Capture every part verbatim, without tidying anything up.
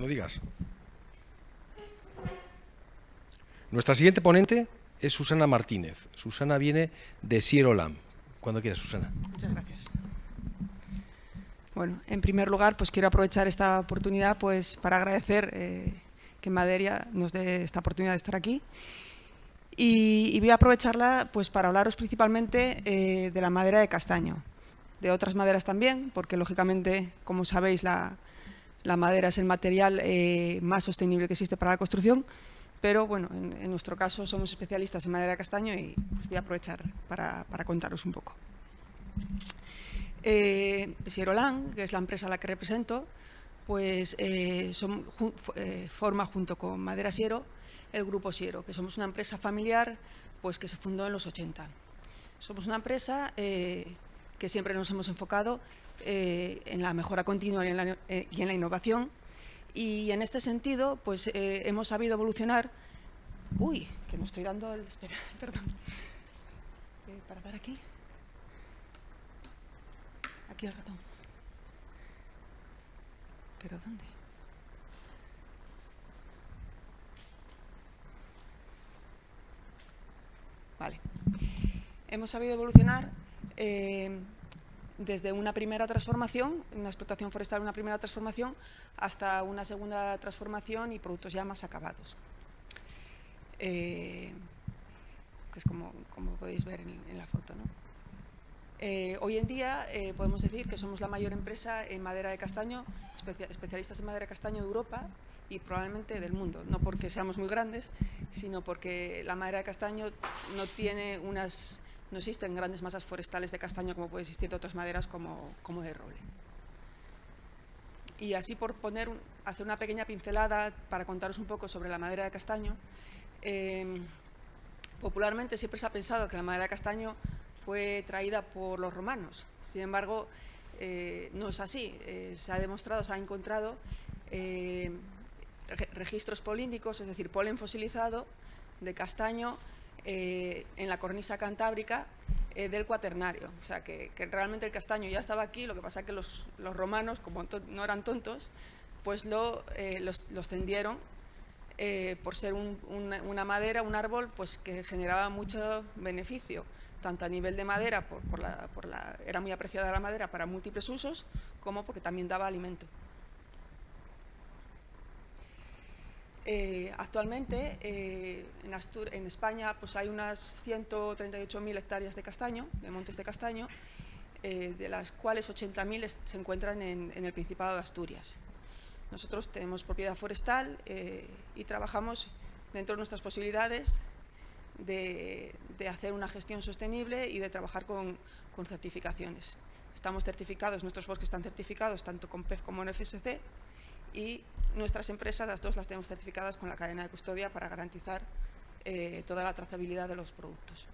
cuando digas. Nuestra siguiente ponente es Susana Martínez. Susana viene de Siero Lam. Cuando quieras, Susana. Muchas gracias. Bueno, en primer lugar, pues quiero aprovechar esta oportunidad pues, para agradecer eh, que Maderia nos dé esta oportunidad de estar aquí. Y, y voy a aprovecharla pues, para hablaros principalmente eh, de la madera de castaño, de otras maderas también, porque lógicamente, como sabéis, la, la madera es el material eh, más sostenible que existe para la construcción, pero bueno, en, en nuestro caso somos especialistas en madera de castaño y pues, voy a aprovechar para, para contaros un poco. Eh, Siero Lam, que es la empresa a la que represento, pues eh, son, ju, eh, forma junto con Madera Siero el Grupo Siero, que somos una empresa familiar pues, que se fundó en los ochenta. Somos una empresa eh, que siempre nos hemos enfocado eh, en la mejora continua y en la, eh, y en la innovación, y en este sentido pues, eh, hemos sabido evolucionar. Uy, que no estoy dando el... Espera, perdón. Eh, ¿Para dar aquí? Aquí el ratón. ¿Pero dónde? Vale. Hemos sabido evolucionar eh, desde una primera transformación, una explotación forestal, una primera transformación, hasta una segunda transformación y productos ya más acabados. Eh, que es como, como podéis ver en, en la foto, ¿no? Eh, hoy en día eh, podemos decir que somos la mayor empresa en madera de castaño, especia, especialistas en madera de castaño de Europa y probablemente del mundo, no porque seamos muy grandes, sino porque la madera de castaño no tiene unas, no existen grandes masas forestales de castaño como puede existir de otras maderas como, como de roble. Y así por poner, un, hacer una pequeña pincelada para contaros un poco sobre la madera de castaño, eh, popularmente siempre se ha pensado que la madera de castaño fue traída por los romanos. Sin embargo, eh, no es así. Eh, se ha demostrado, se ha encontrado eh, registros polínicos, es decir, polen fosilizado de castaño eh, en la cornisa cantábrica eh, del Cuaternario. O sea, que, que realmente el castaño ya estaba aquí, lo que pasa es que los, los romanos, como no eran tontos, pues lo, eh, los, los tendieron eh, por ser un, una, una madera, un árbol, pues que generaba mucho beneficio, tanto a nivel de madera, por, por la, por la, era muy apreciada la madera para múltiples usos, como porque también daba alimento. Eh, actualmente eh, en, Astur en España pues hay unas ciento treinta y ocho mil hectáreas de castaño, de montes de castaño, eh, de las cuales ochenta mil se encuentran en, en el Principado de Asturias. Nosotros tenemos propiedad forestal eh, y trabajamos dentro de nuestras posibilidades De, de hacer una gestión sostenible y de trabajar con, con certificaciones. Estamos certificados, nuestros bosques están certificados tanto con P E F como en F S C y nuestras empresas, las dos las tenemos certificadas con la cadena de custodia para garantizar eh, toda la trazabilidad de los productos.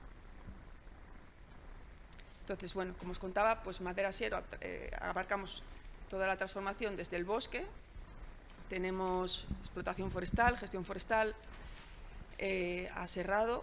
Entonces, bueno, como os contaba, pues Madera Siero eh, abarcamos toda la transformación desde el bosque, tenemos explotación forestal, gestión forestal, Eh, aserrado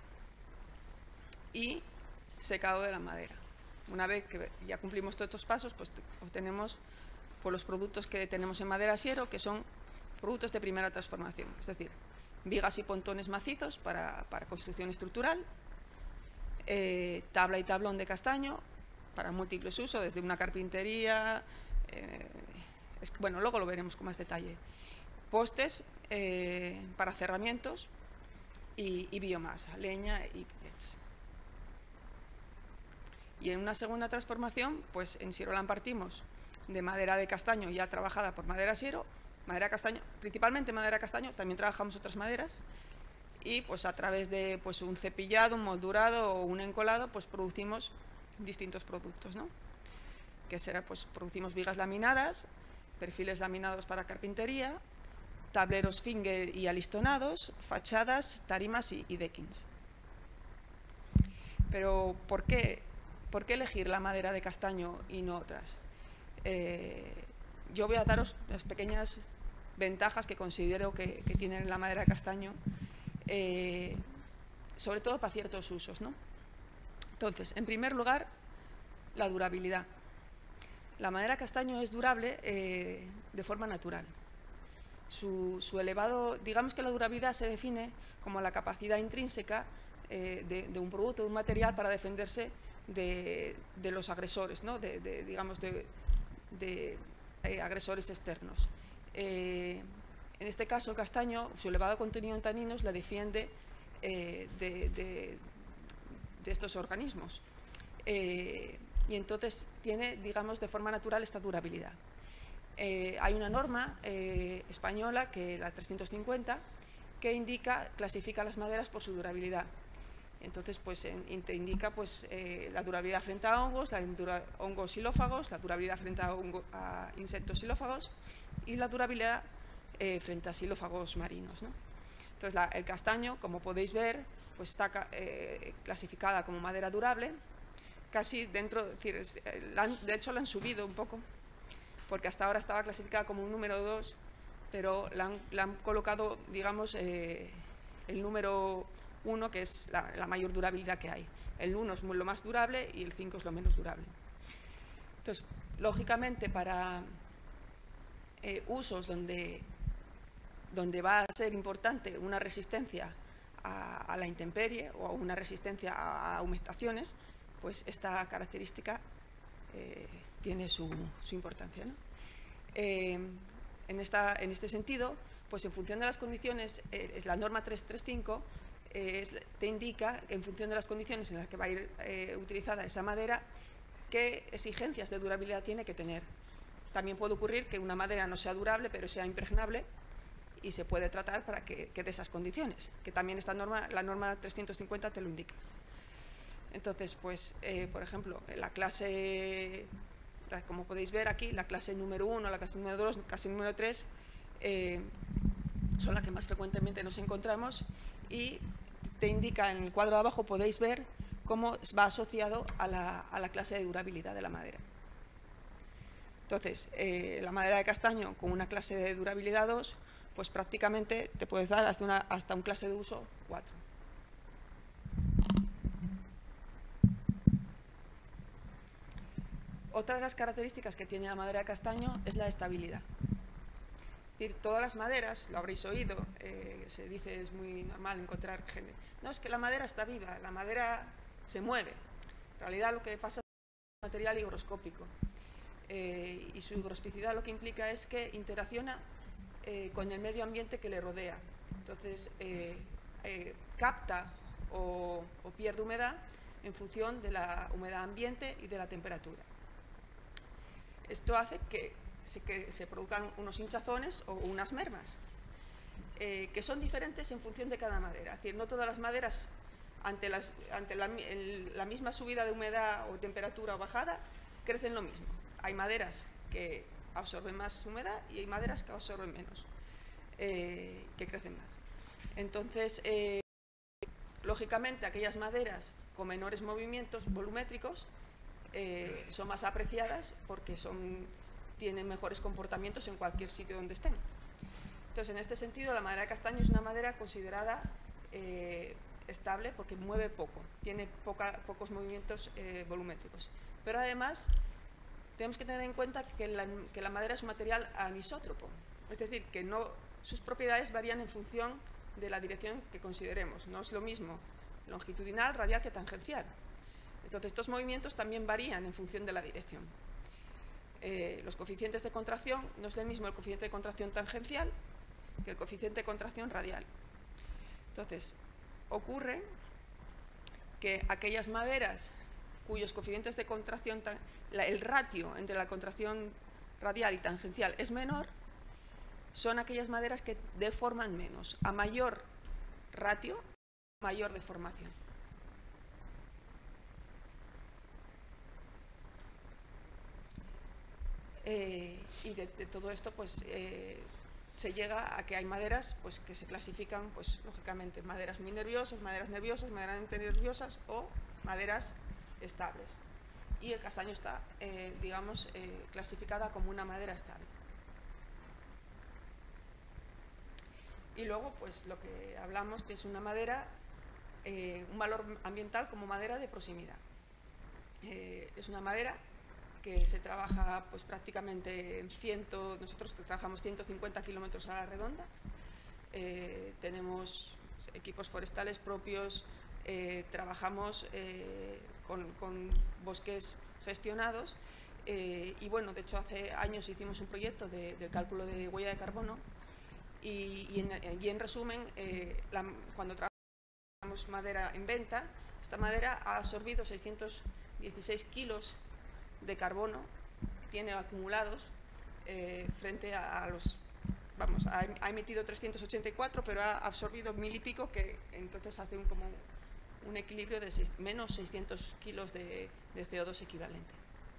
y secado de la madera. Una vez que ya cumplimos todos estos pasos, pues obtenemos pues, los productos que tenemos en Madera Siero, que son productos de primera transformación, es decir, vigas y pontones macizos para, para construcción estructural, eh, tabla y tablón de castaño para múltiples usos, desde una carpintería, eh, es que, bueno, luego lo veremos con más detalle, postes eh, para cerramientos, Y, y biomasa, leña y pellets. Y en una segunda transformación, pues en Siero Lam partimos de madera de castaño ya trabajada por Madera Siero, madera castaño, principalmente madera castaño, también trabajamos otras maderas, y pues a través de pues, un cepillado, un moldurado o un encolado, pues producimos distintos productos, ¿no? Que será, pues producimos vigas laminadas, perfiles laminados para carpintería, tableros finger y alistonados, fachadas, tarimas y, y deckings. Pero, ¿por qué, ¿por qué elegir la madera de castaño y no otras? Eh, yo voy a daros las pequeñas ventajas que considero que, que tiene la madera de castaño, eh, sobre todo para ciertos usos, ¿no? Entonces, en primer lugar, la durabilidad. La madera de castaño es durable eh, de forma natural. Su, su elevado, digamos que la durabilidad se define como la capacidad intrínseca eh, de, de un producto, de un material para defenderse de, de los agresores, ¿no? de, de, digamos, de, de eh, agresores externos. Eh, en este caso, el castaño, su elevado contenido en taninos, la defiende eh, de, de, de estos organismos. Eh, y entonces tiene, digamos, de forma natural esta durabilidad. Eh, hay una norma eh, española, que la trescientos cincuenta, que indica, clasifica las maderas por su durabilidad. Entonces, pues, en, te indica pues, eh, la durabilidad frente a hongos, la dura, hongos xilófagos, la durabilidad frente a, hongo, a insectos xilófagos y la durabilidad eh, frente a xilófagos marinos, ¿no? Entonces, la, el castaño, como podéis ver, pues está eh, clasificada como madera durable, casi dentro, decir, la han, de hecho la han subido un poco, porque hasta ahora estaba clasificada como un número dos, pero la han, la han colocado, digamos, eh, el número uno, que es la, la mayor durabilidad que hay. El uno es lo más durable y el cinco es lo menos durable. Entonces, lógicamente, para eh, usos donde, donde va a ser importante una resistencia a, a la intemperie o una resistencia a, a humectaciones, pues esta característica eh, tiene su, su importancia, ¿no? Eh, en, esta, en este sentido, pues en función de las condiciones, eh, la norma trescientos treinta y cinco eh, es, te indica, en función de las condiciones en las que va a ir eh, utilizada esa madera, qué exigencias de durabilidad tiene que tener. También puede ocurrir que una madera no sea durable, pero sea impregnable, y se puede tratar para que, que de esas condiciones, que también esta norma, la norma trescientos cincuenta te lo indica. Entonces, pues, eh, por ejemplo, la clase, como podéis ver aquí, la clase número uno, la clase número dos, la clase número tres, eh, son las que más frecuentemente nos encontramos, y te indica en el cuadro de abajo, podéis ver cómo va asociado a la, a la clase de durabilidad de la madera. Entonces, eh, la madera de castaño con una clase de durabilidad dos, pues prácticamente te puedes dar hasta, una, hasta un clase de uso cuatro. Otra de las características que tiene la madera de castaño es la estabilidad. Es decir, todas las maderas, lo habréis oído, eh, se dice, es muy normal encontrar gente. No, es que la madera está viva, la madera se mueve. En realidad lo que pasa es un material higroscópico. Eh, y su higrospicidad lo que implica es que interacciona eh, con el medio ambiente que le rodea. Entonces, eh, eh, capta o, o pierde humedad en función de la humedad ambiente y de la temperatura. Esto hace que se, que se produzcan unos hinchazones o unas mermas, eh, que son diferentes en función de cada madera. Es decir, no todas las maderas, ante, las, ante la, el, la misma subida de humedad o temperatura o bajada, crecen lo mismo. Hay maderas que absorben más humedad y hay maderas que absorben menos, eh, que crecen más. Entonces, eh, lógicamente, aquellas maderas con menores movimientos volumétricos Eh, son más apreciadas porque son, tienen mejores comportamientos en cualquier sitio donde estén. Entonces, en este sentido, la madera de castaño es una madera considerada eh, estable porque mueve poco, tiene poca, pocos movimientos eh, volumétricos. Pero además, tenemos que tener en cuenta que la, que la madera es un material anisótropo, es decir, que no, sus propiedades varían en función de la dirección que consideremos. No es lo mismo longitudinal, radial que tangencial. Entonces, estos movimientos también varían en función de la dirección. Eh, los coeficientes de contracción, no es el mismo el coeficiente de contracción tangencial que el coeficiente de contracción radial. Entonces, ocurre que aquellas maderas cuyos coeficientes de contracción, la, el ratio entre la contracción radial y tangencial es menor, son aquellas maderas que deforman menos. A mayor ratio, mayor deformación. Eh, y de, de todo esto, pues, eh, se llega a que hay maderas pues, que se clasifican, pues, lógicamente, maderas muy nerviosas, maderas nerviosas, maderas nerviosas o maderas estables. Y el castaño está, eh, digamos, eh, clasificada como una madera estable. Y luego, pues, lo que hablamos, que es una madera, eh, un valor ambiental como madera de proximidad. Eh, es una madera que se trabaja pues prácticamente en cien, nosotros trabajamos ciento cincuenta kilómetros a la redonda. Eh, tenemos equipos forestales propios, eh, trabajamos eh, con, con bosques gestionados eh, y bueno, de hecho hace años hicimos un proyecto de, del cálculo de huella de carbono y, y, en, y en resumen, eh, la, cuando trabajamos madera en venta, esta madera ha absorbido seiscientos dieciséis kilos de carbono, tiene acumulados eh, frente a, a los, vamos, ha, ha emitido trescientos ochenta y cuatro, pero ha absorbido mil y pico, que entonces hace un, como un equilibrio de seis, menos seiscientos kilos de, de C O dos equivalente.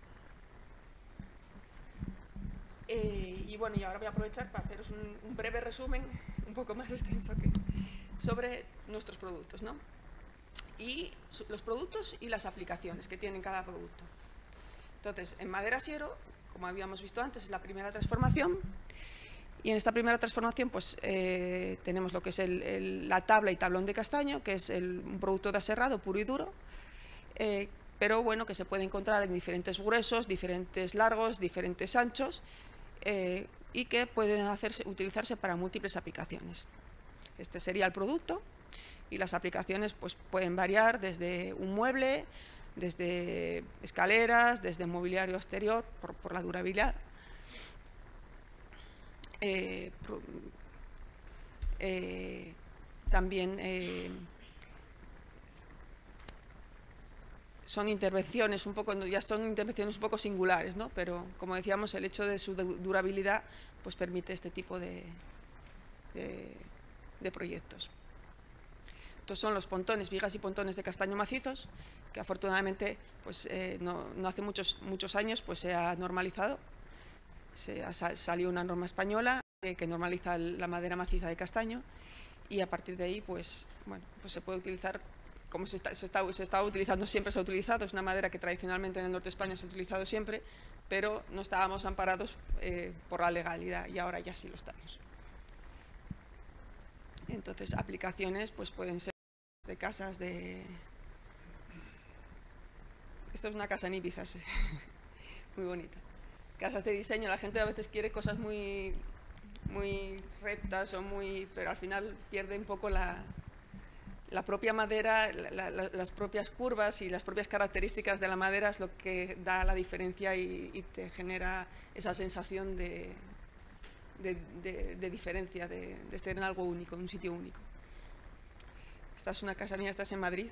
Eh, y bueno, y ahora voy a aprovechar para haceros un, un breve resumen, un poco más extenso que sobre nuestros productos, ¿no? Y los productos y las aplicaciones que tienen cada producto. Entonces, en madera siero, como habíamos visto antes, es la primera transformación. Y en esta primera transformación pues, eh, tenemos lo que es el, el, la tabla y tablón de castaño, que es el, un producto de aserrado puro y duro, eh, pero bueno, que se puede encontrar en diferentes gruesos, diferentes largos, diferentes anchos, eh, y que pueden hacerse, utilizarse para múltiples aplicaciones. Este sería el producto, y las aplicaciones pues, pueden variar desde un mueble, desde escaleras, desde mobiliario exterior, por, por la durabilidad. Eh, eh, también eh, son intervenciones un poco, ya son intervenciones un poco singulares, ¿no? Pero como decíamos, el hecho de su durabilidad pues permite este tipo de, de, de proyectos. Estos son los pontones, vigas y pontones de castaño macizos, que afortunadamente pues, eh, no, no hace muchos, muchos años pues, se ha normalizado. Se ha, salió una norma española eh, que normaliza la madera maciza de castaño y a partir de ahí pues, bueno, pues se puede utilizar como se está, se, está, se está utilizando, siempre se ha utilizado. Es una madera que tradicionalmente en el norte de España se ha utilizado siempre, pero no estábamos amparados eh, por la legalidad y ahora ya sí lo estamos. Entonces, aplicaciones pues pueden ser de casas de... Esto es una casa en Ibiza, sí. Muy bonita. Casas de diseño, la gente a veces quiere cosas muy, muy rectas o muy... pero al final pierde un poco la, la propia madera, la, la, las propias curvas y las propias características de la madera es lo que da la diferencia y, y te genera esa sensación de, de, de, de diferencia, de, de estar en algo único, en un sitio único. Esta es una casa mía, esta es en Madrid.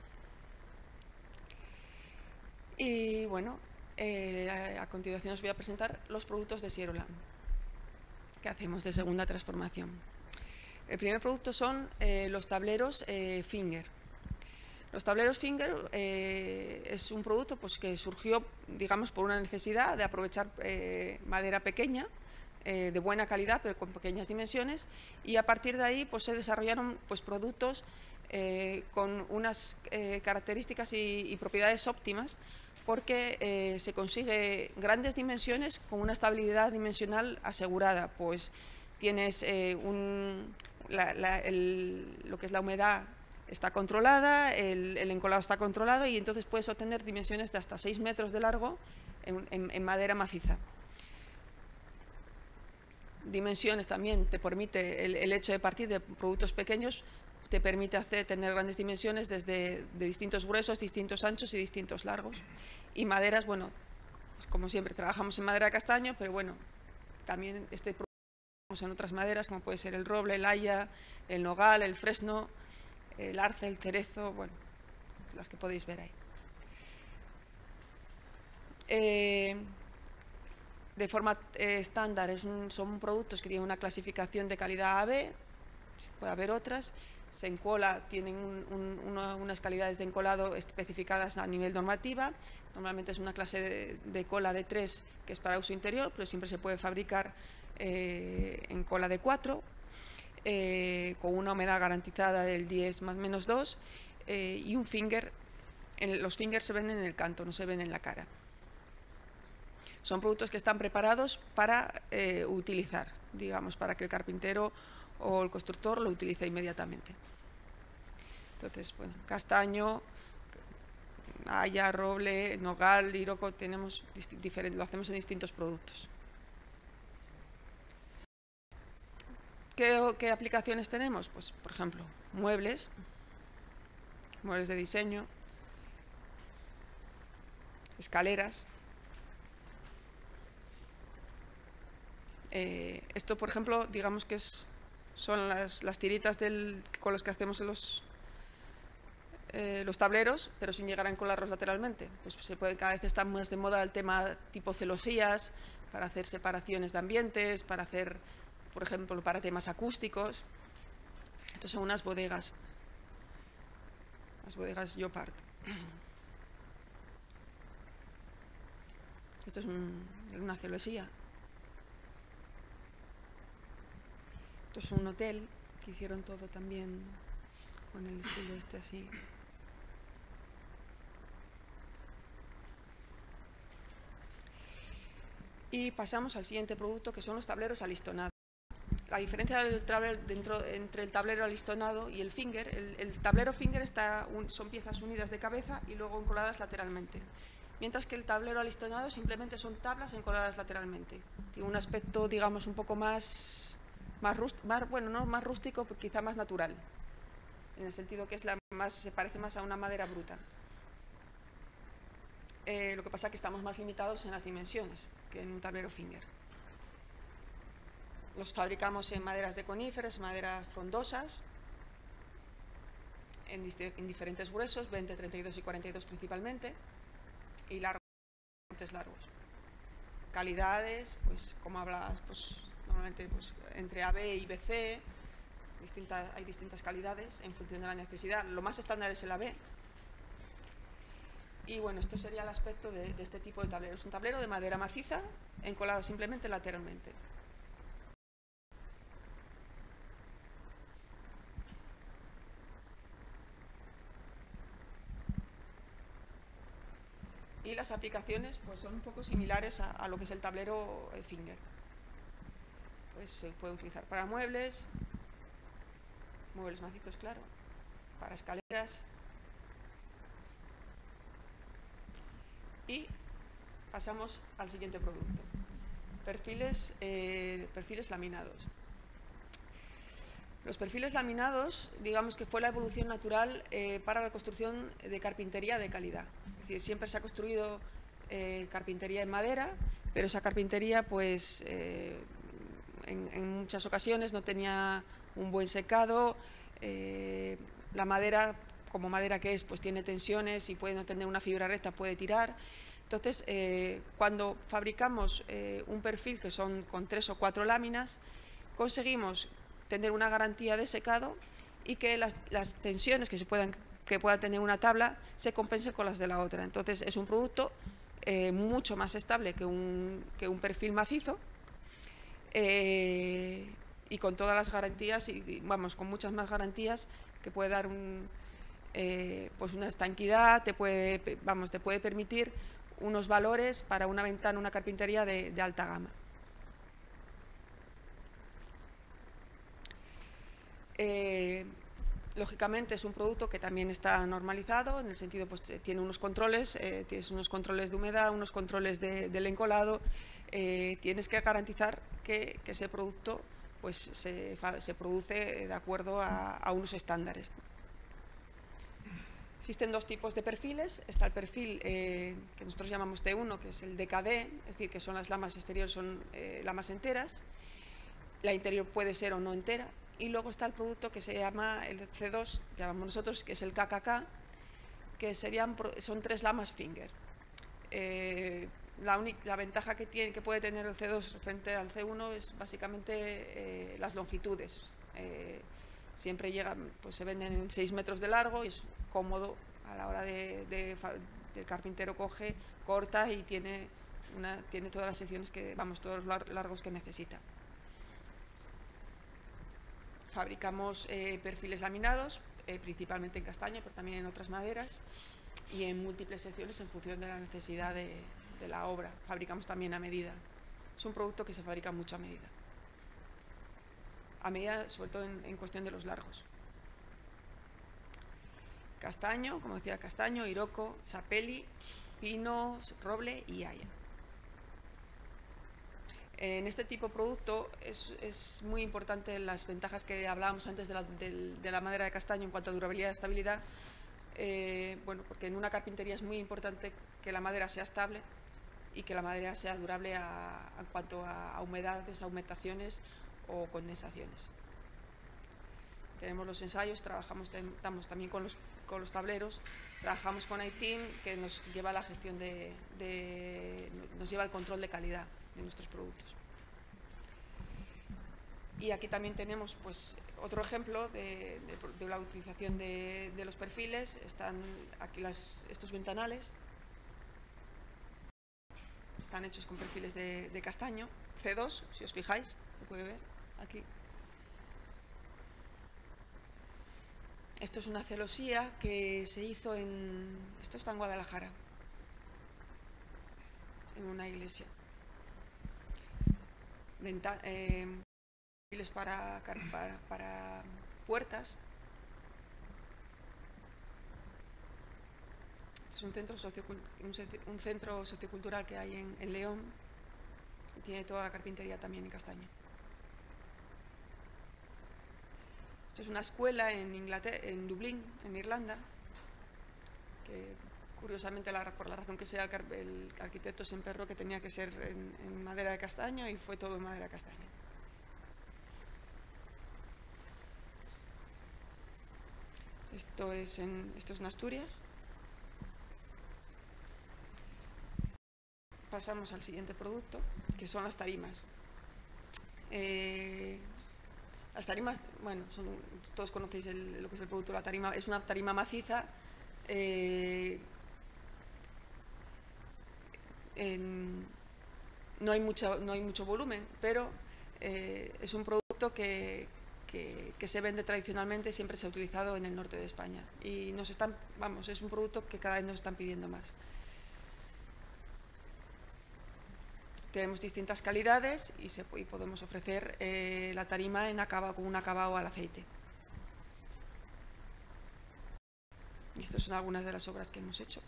Y bueno, eh, a, a continuación os voy a presentar los productos de Sierolam que hacemos de segunda transformación. El primer producto son eh, los tableros eh, Finger. Los tableros Finger eh, es un producto pues, que surgió, digamos, por una necesidad de aprovechar eh, madera pequeña, eh, de buena calidad, pero con pequeñas dimensiones, y a partir de ahí pues, se desarrollaron pues, productos eh, con unas eh, características y, y propiedades óptimas, porque eh, se consigue grandes dimensiones con una estabilidad dimensional asegurada. Pues tienes eh, un, la, la, el, lo que es la humedad está controlada, el, el encolado está controlado y entonces puedes obtener dimensiones de hasta seis metros de largo en, en, en madera maciza. Dimensiones también te permite, el, el hecho de partir de productos pequeños te permite hacer, tener grandes dimensiones desde de distintos gruesos, distintos anchos y distintos largos. Y maderas, bueno, pues como siempre, trabajamos en madera de castaño, pero bueno, también este producto en otras maderas, como puede ser el roble, el haya, el nogal, el fresno, el arce, el cerezo, bueno, las que podéis ver ahí. Eh, de forma eh, estándar, es un, son productos que tienen una clasificación de calidad A B, puede haber otras. Se encola, tienen un, un, una, unas calidades de encolado especificadas a nivel normativa. Normalmente es una clase de, de cola de tres que es para uso interior, pero siempre se puede fabricar eh, en cola de cuatro, eh, con una humedad garantizada del diez más menos dos, eh, y un finger. En, los fingers se ven en el canto, no se ven en la cara. Son productos que están preparados para eh, utilizar, digamos, para que el carpintero o el constructor lo utiliza inmediatamente. Entonces, bueno, castaño, haya, roble, nogal, iroco, tenemos lo hacemos en distintos productos. ¿Qué, ¿Qué aplicaciones tenemos? Pues, por ejemplo, muebles, muebles de diseño, escaleras. Eh, esto, por ejemplo, digamos que es, son las, las tiritas del, con las que hacemos los, eh, los tableros, pero sin llegar a encolarlos lateralmente. Pues se puede, cada vez está más de moda el tema tipo celosías, para hacer separaciones de ambientes, para hacer, por ejemplo, para temas acústicos. Estos son unas bodegas, las bodegas Jopard. Esto es un, una celosía. Esto es un hotel que hicieron todo también con el estilo este así. Y pasamos al siguiente producto, que son los tableros alistonados. La diferencia del tablero, dentro, entre el tablero alistonado y el finger, el, el tablero finger está un, son piezas unidas de cabeza y luego encoladas lateralmente. Mientras que el tablero alistonado simplemente son tablas encoladas lateralmente. Tiene un aspecto, digamos, un poco más, más, rúst, más bueno, no más rústico, pero quizá más natural, en el sentido que es la más, se parece más a una madera bruta. Eh, lo que pasa es que estamos más limitados en las dimensiones que en un tablero finger. Los fabricamos en maderas de coníferas, maderas frondosas, en, en diferentes gruesos, veinte, treinta y dos y cuarenta y dos principalmente, y largos, largos. Calidades, pues como hablas, pues normalmente pues, entre A B y B C, distintas, hay distintas calidades en función de la necesidad. Lo más estándar es el A B. Y bueno, esto sería el aspecto de, de este tipo de tablero. Es un tablero de madera maciza, encolado simplemente lateralmente. Y las aplicaciones pues, son un poco similares a, a lo que es el tablero finger. Pues se puede utilizar para muebles, muebles macizos, claro, para escaleras. Y pasamos al siguiente producto, perfiles, eh, perfiles laminados. Los perfiles laminados, digamos que fue la evolución natural eh, para la construcción de carpintería de calidad. Es decir, siempre se ha construido eh, carpintería en madera, pero esa carpintería, pues, eh, en, en muchas ocasiones no tenía un buen secado. Eh, la madera, como madera que es, pues tiene tensiones y puede no tener una fibra recta, puede tirar. Entonces, eh, cuando fabricamos eh, un perfil que son con tres o cuatro láminas, conseguimos tener una garantía de secado y que las, las tensiones que, se puedan, que pueda tener una tabla se compensen con las de la otra. Entonces, es un producto eh, mucho más estable que un, que un perfil macizo eh, y con todas las garantías, y vamos, con muchas más garantías que puede dar un, eh, pues una estanquidad, te puede, vamos, te puede permitir unos valores para una ventana, una carpintería de, de alta gama. Eh, lógicamente es un producto que también está normalizado, en el sentido pues tiene unos controles, eh, tienes unos controles de humedad, unos controles de, del encolado, eh, tienes que garantizar que, que ese producto pues se, se produce de acuerdo a, a unos estándares. Existen dos tipos de perfiles. Está el perfil eh, que nosotros llamamos T uno, que es el D K D, es decir, que son las lamas exteriores, son eh, lamas enteras. La interior puede ser o no entera. Y luego está el producto que se llama el C dos, llamamos nosotros, que es el K K K, que serían, son tres lamas finger. Eh, la, única, la ventaja que, tiene, que puede tener el C dos frente al C uno es básicamente eh, las longitudes. Eh, siempre llegan, pues se venden en seis metros de largo y es cómodo a la hora de, de, de el carpintero coge, corta y tiene, una, tiene todas las secciones que, vamos, todos los largos que necesita. Fabricamos eh, perfiles laminados, eh, principalmente en castaño, pero también en otras maderas y en múltiples secciones en función de la necesidad de, de la obra. Fabricamos también a medida. Es un producto que se fabrica mucho a medida. A medida, sobre todo en, en cuestión de los largos. castaño, como decía, castaño, iroco, sapeli, pino, roble y haya. En este tipo de producto es, es muy importante las ventajas que hablábamos antes de la, de, de la madera de castaño en cuanto a durabilidad y estabilidad. Eh, bueno, porque en una carpintería es muy importante que la madera sea estable y que la madera sea durable a, en cuanto a, a humedades, aumentaciones o condensaciones. Tenemos los ensayos, trabajamos estamos también con los, con los tableros, trabajamos con iTeam, que nos lleva la gestión de, de, nos lleva el control de calidad de nuestros productos. Y aquí también tenemos pues otro ejemplo de, de, de la utilización de, de los perfiles. Están aquí las, estos ventanales, están hechos con perfiles de, de castaño, C dos, si os fijáis, se puede ver aquí. Esto es una celosía que se hizo en, esto está en Guadalajara, en una iglesia. Venta, eh, Para, para, para puertas. Este es un centro, un centro sociocultural que hay en, en León. Tiene toda la carpintería también en castaño. Esto es una escuela en Inglaterra, en Dublín, en Irlanda, que curiosamente la, por la razón que sea el, el arquitecto se emperró que tenía que ser en, en madera de castaño y fue todo en madera de castaño. Esto es, en, esto es en Asturias. Pasamos al siguiente producto, que son las tarimas. Eh, las tarimas, bueno, son, todos conocéis el, lo que es el producto de la tarima. Es una tarima maciza. Eh, en, no, hay mucha, no hay mucho volumen, pero eh, es un producto que... Que, que se vende tradicionalmente, siempre se ha utilizado en el norte de España y nos están, vamos, es un producto que cada vez nos están pidiendo más. Tenemos distintas calidades y, se, y podemos ofrecer eh, la tarima en acabado, con un acabado al aceite. Y estas son algunas de las obras que hemos hecho.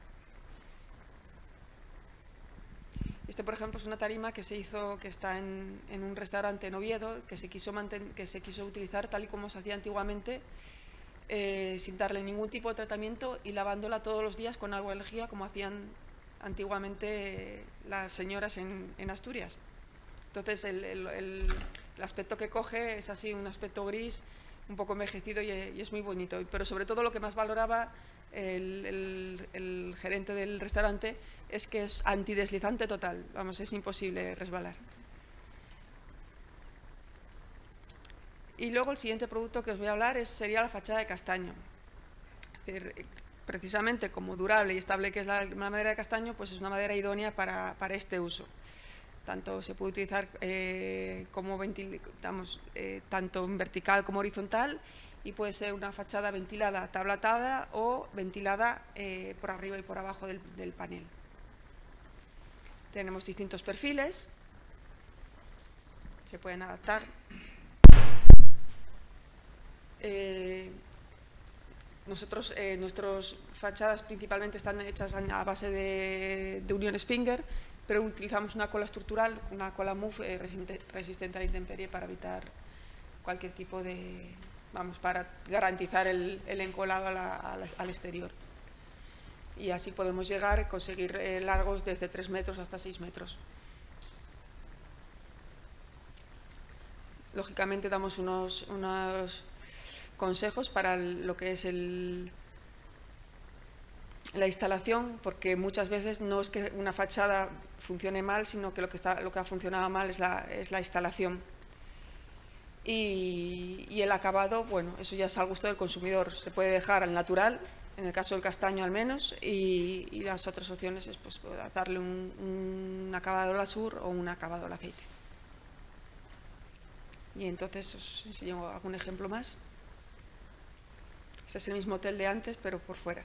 Este, por ejemplo, es una tarima que se hizo, que está en, en un restaurante en Oviedo, que se quiso, manten, que se quiso utilizar tal y como se hacía antiguamente, eh, sin darle ningún tipo de tratamiento y lavándola todos los días con agua de lejía, como hacían antiguamente eh, las señoras en, en Asturias. Entonces, el, el, el, el aspecto que coge es así, un aspecto gris, un poco envejecido y, y es muy bonito. Pero sobre todo lo que más valoraba el, el, el gerente del restaurante es que es antideslizante total, vamos, es imposible resbalar. Y luego el siguiente producto que os voy a hablar es, sería la fachada de castaño. Es decir, precisamente como durable y estable que es la madera de castaño, pues es una madera idónea para, para este uso. Tanto se puede utilizar eh, como ventil, digamos, eh, tanto en vertical como horizontal, y puede ser una fachada ventilada tablatada o ventilada eh, por arriba y por abajo del, del panel. Tenemos distintos perfiles, se pueden adaptar. Eh, nosotros, eh, nuestras fachadas principalmente están hechas a base de, de uniones Finger, pero utilizamos una cola estructural, una cola M U F eh, resistente, resistente a la intemperie para evitar cualquier tipo de, vamos, para garantizar el, el encolado a la, a la, al exterior. Y así podemos llegar a conseguir eh, largos desde tres metros hasta seis metros. Lógicamente damos unos, unos consejos para el, lo que es el, la instalación, porque muchas veces no es que una fachada funcione mal, sino que lo que, está, lo que ha funcionado mal es la, es la instalación. Y, y el acabado, bueno, eso ya es al gusto del consumidor. Se puede dejar al natural, en el caso del castaño al menos, y, y las otras opciones es pues, darle un, un acabado al azur o un acabado al aceite. Y entonces os enseño algún ejemplo más. Este es el mismo hotel de antes, pero por fuera.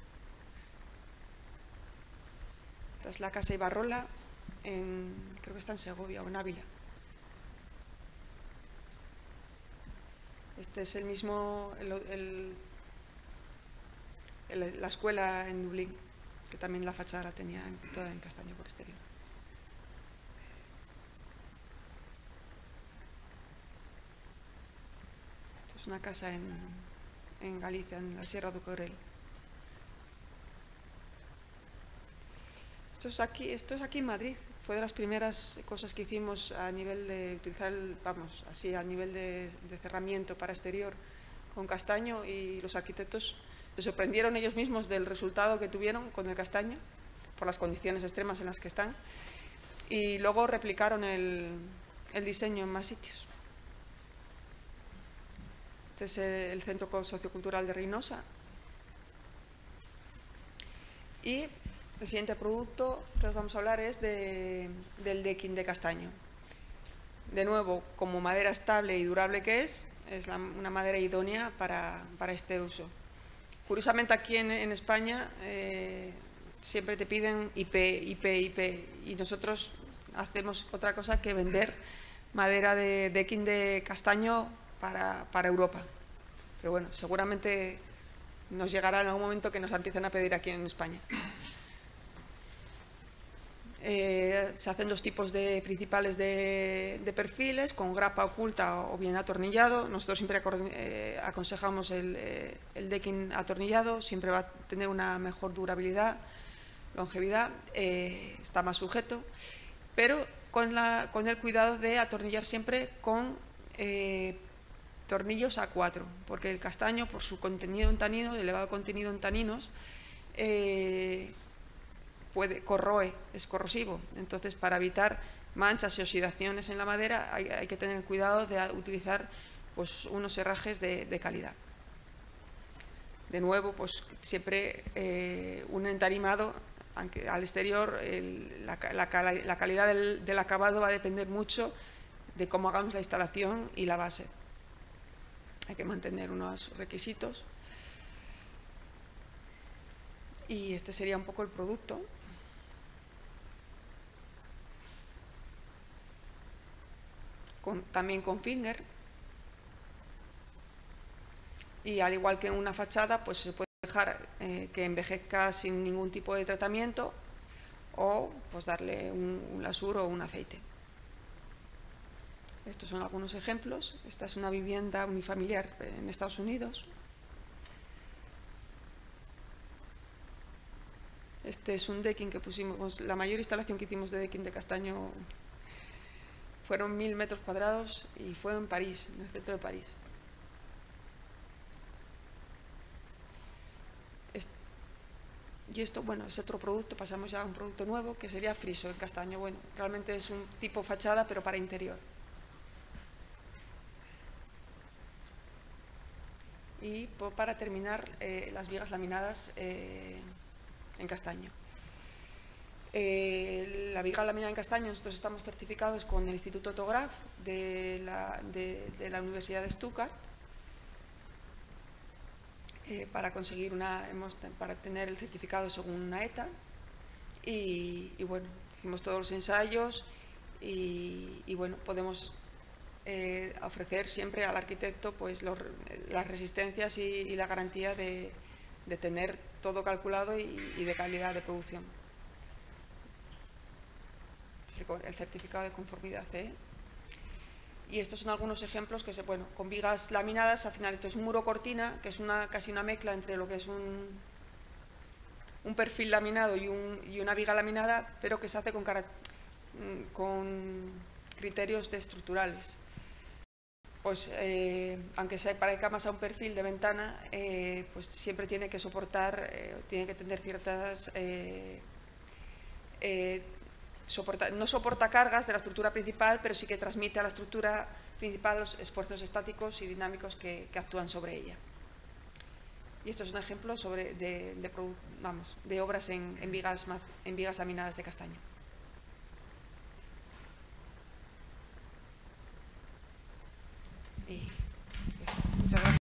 Esta es la Casa Ibarrola, en, creo que está en Segovia o en Ávila. Este es el mismo, el, el, el, la escuela en Dublín, que también la fachada la tenía en, toda en castaño por exterior. Esto es una casa en, en Galicia, en la Sierra do Courel. Esto es aquí, esto es aquí en Madrid. Fue de las primeras cosas que hicimos a nivel de utilizar, el, vamos, así a nivel de, de cerramiento para exterior con castaño, y los arquitectos se sorprendieron ellos mismos del resultado que tuvieron con el castaño, por las condiciones extremas en las que están, y luego replicaron el, el diseño en más sitios. Este es el Centro Sociocultural de Reynosa. Y el siguiente producto que os vamos a hablar es de, del decking de castaño. De nuevo, como madera estable y durable que es, es la, una madera idónea para, para este uso. Curiosamente, aquí en, en España eh, siempre te piden I P, I P, I P, y nosotros hacemos otra cosa que vender madera de decking de castaño para, para Europa. Pero bueno, seguramente nos llegará en algún momento que nos la empiecen a pedir aquí en España. Eh, se hacen dos tipos de principales de, de perfiles, con grapa oculta o bien atornillado. Nosotros siempre eh, aconsejamos el, eh, el decking atornillado, siempre va a tener una mejor durabilidad, longevidad, eh, está más sujeto, pero con, la, con el cuidado de atornillar siempre con eh, tornillos A cuatro, porque el castaño, por su contenido en tanino, elevado contenido en taninos, eh, puede, corroe, es corrosivo. Entonces, para evitar manchas y oxidaciones en la madera, hay, hay que tener cuidado de utilizar pues, unos herrajes de, de calidad. De nuevo, pues siempre eh, un entarimado, aunque al exterior, el, la, la, la calidad del, del acabado va a depender mucho de cómo hagamos la instalación y la base. Hay que mantener unos requisitos. Y este sería un poco el producto. Con, también con Finger. Y al igual que en una fachada, pues se puede dejar eh, que envejezca sin ningún tipo de tratamiento, o pues darle un, un lasur o un aceite. Estos son algunos ejemplos. Esta es una vivienda unifamiliar en Estados Unidos. Este es un decking que pusimos, la mayor instalación que hicimos de decking de castaño fueron mil metros cuadrados y fue en París, en el centro de París. Este, y esto, bueno, es otro producto, pasamos ya a un producto nuevo que sería friso en castaño. Bueno, realmente es un tipo fachada, pero para interior. Y para terminar, eh, las vigas laminadas eh, en castaño. Eh, la viga laminada en castaño, nosotros estamos certificados con el Instituto Autograph de la, de, de la Universidad de Stuttgart eh, para conseguir una, hemos, para tener el certificado según una E T A, y, y bueno, hicimos todos los ensayos y, y bueno, podemos Eh, ofrecer siempre al arquitecto pues los, las resistencias y, y la garantía de, de tener todo calculado y, y de calidad de producción. El certificado de conformidad C E. Y estos son algunos ejemplos que se, bueno, con vigas laminadas. Al final esto es un muro cortina, que es una, casi una mezcla entre lo que es un, un perfil laminado y, un, y una viga laminada, pero que se hace con, con criterios de estructurales. Pues eh, aunque se parezca más a un perfil de ventana, eh, pues siempre tiene que soportar, eh, tiene que tener ciertas, eh, eh, soporta, no soporta cargas de la estructura principal, pero sí que transmite a la estructura principal los esfuerzos estáticos y dinámicos que, que actúan sobre ella. Y esto es un ejemplo sobre de, de, vamos, de obras en, en, vigas, en vigas laminadas de castaño. Y muchas gracias.